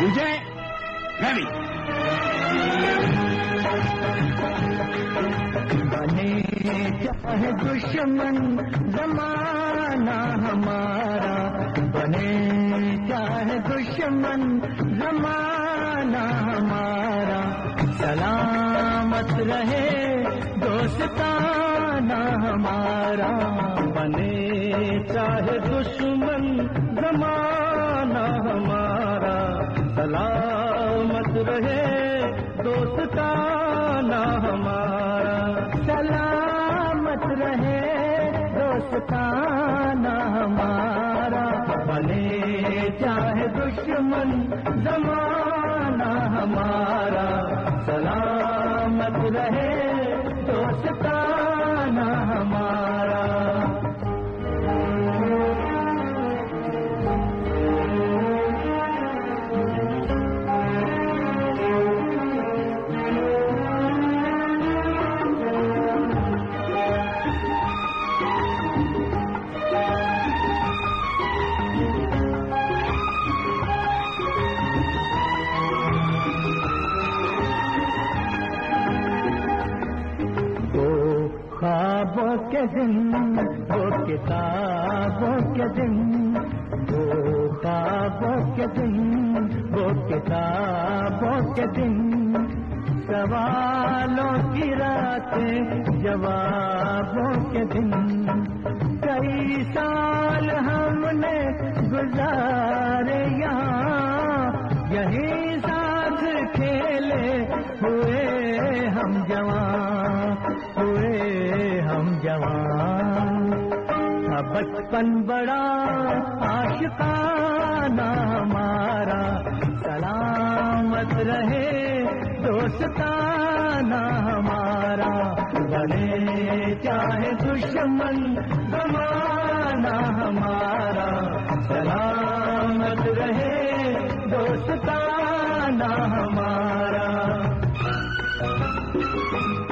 तुझे मैं भी। बने चाहे दुश्मन जमाना हमारा, बने चाहे दुश्मन जमाना हमारा, सलामत रहे दोस्ताना हमारा। बने चाहे दुश्मन जमाना हमारा, सलामत रहे दोस्ताना हमारा, सलामत रहे दोस्ताना हमारा। बने चाहे दुश्मन जमाना हमारा, सलामत रहे दोस्ताना हमारा। ख्वाबों के दिन, वो किताबों के दिन, वो ख्वाबों के दिन, वो किताबों के दिन, सवालों की रातें जवाबों के दिन। कई साल हमने गुजारे यहाँ, यही साथ खेले हुए हम जवान, हुए हम जवान। बचपन बड़ा आशिकाना हमारा, सलामत रहे दोस्ताना हमारा। बने चाहे दुश्मन जमाना हमारा, सलामत रहे दोस्ताना हमारा।